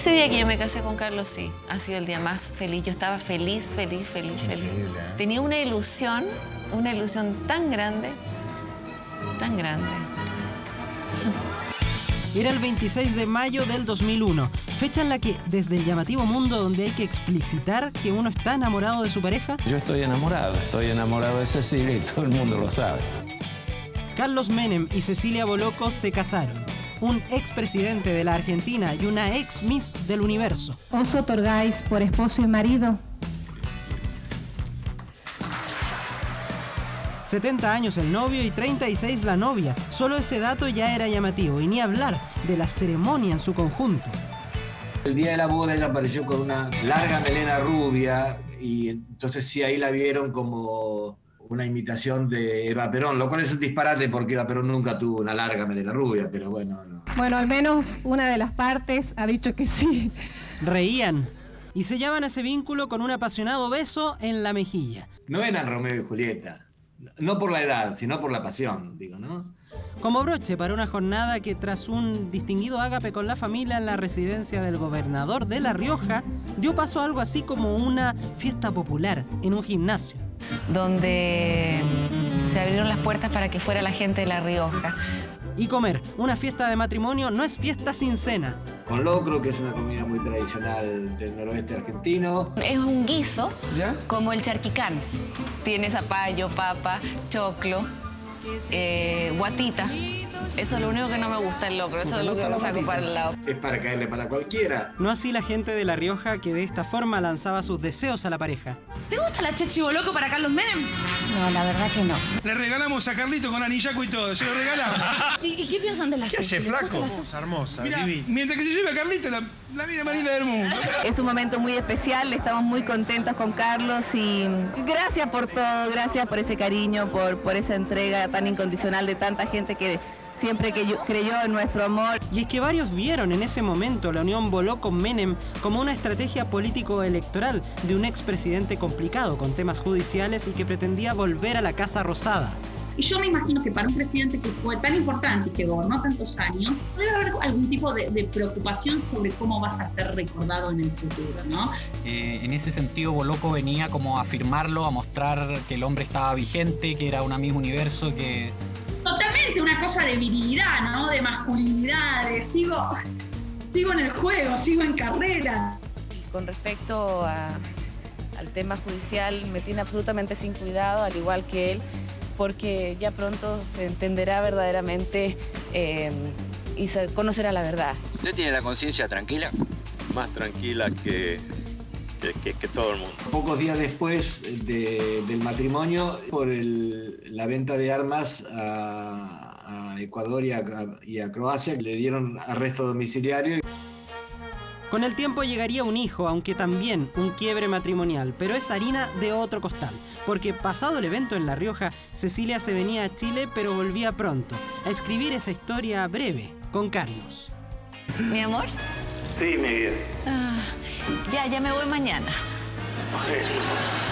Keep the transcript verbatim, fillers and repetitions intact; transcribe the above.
Ese día que yo me casé con Carlos, sí, ha sido el día más feliz. Yo estaba feliz, feliz, feliz, feliz. Increíble, ¿eh? Tenía una ilusión, una ilusión tan grande, tan grande. Era el veintiséis de mayo del dos mil uno, fecha en la que, desde el llamativo mundo donde hay que explicitar que uno está enamorado de su pareja... Yo estoy enamorado, estoy enamorado de Cecilia y todo el mundo lo sabe. Carlos Menem y Cecilia Bolocco se casaron. Un expresidente de la Argentina y una ex Miss del Universo. ¿Os otorgáis por esposo y marido? setenta años el novio y treinta y seis la novia. Solo ese dato ya era llamativo, y ni hablar de la ceremonia en su conjunto. El día de la boda ella apareció con una larga melena rubia y entonces sí ahí la vieron como una imitación de Eva Perón, lo cual es un disparate porque Eva Perón nunca tuvo una larga melena rubia, pero bueno, no. Bueno, al menos una de las partes ha dicho que sí. Reían y sellaban ese vínculo con un apasionado beso en la mejilla. No eran Romeo y Julieta, no por la edad, sino por la pasión, digo, ¿no? Como broche para una jornada que, tras un distinguido ágape con la familia en la residencia del gobernador de La Rioja, dio paso a algo así como una fiesta popular en un gimnasio. Donde se abrieron las puertas para que fuera la gente de La Rioja. Y comer. Una fiesta de matrimonio no es fiesta sin cena. Con locro, que es una comida muy tradicional del noroeste argentino. Es un guiso, ¿Ya? como el charquicán. Tiene zapallo, papa, choclo, eh, guatita. Eso es lo único que no me gusta el locro, eso es lo que me saco para el lado. Es para caerle para cualquiera. No así la gente de La Rioja, que de esta forma lanzaba sus deseos a la pareja. ¿Te gusta la Chechi Bolocco para Carlos Menem? No, la verdad que no. Le regalamos a Carlito con anillaco y todo, se lo regalamos. ¿Y, y qué piensan de la ¿Qué Ceci? hace, ¿Les gusta flaco? la Ceci? Hermosa, divina. Mientras que se lleve a Carlito, la, la mina más linda del mundo. Es un momento muy especial, estamos muy contentos con Carlos y gracias por todo, gracias por ese cariño, por, por esa entrega tan incondicional de tanta gente que siempre que yo, creyó en nuestro amor. Y es que varios vieron en ese momento la unión Bolocco-Menem como una estrategia político-electoral de un expresidente complicado con temas judiciales y que pretendía volver a la Casa Rosada. Y yo me imagino que para un presidente que fue tan importante y que gobernó tantos años, debe haber algún tipo de, de preocupación sobre cómo vas a ser recordado en el futuro, ¿no? Eh, en ese sentido, Bolocco venía como a afirmarlo, a mostrar que el hombre estaba vigente, que era una misma universo, que... Totalmente una cosa de virilidad, ¿no? De masculinidad, de sigo, sigo en el juego, sigo en carrera. Con respecto a, al tema judicial, me tiene absolutamente sin cuidado, al igual que él, porque ya pronto se entenderá verdaderamente eh, y se conocerá la verdad. ¿Usted tiene la conciencia tranquila? Más tranquila que, que, que, que todo el mundo. Pocos días después de, del matrimonio, por el, la venta de armas a, a Ecuador y a, y a Croacia, le dieron arresto domiciliario. Con el tiempo llegaría un hijo, aunque también un quiebre matrimonial, pero es harina de otro costal, porque pasado el evento en La Rioja, Cecilia se venía a Chile, pero volvía pronto, a escribir esa historia breve con Carlos. ¿Mi amor? Sí, mi vida. Ah, ya, ya me voy mañana. Okay.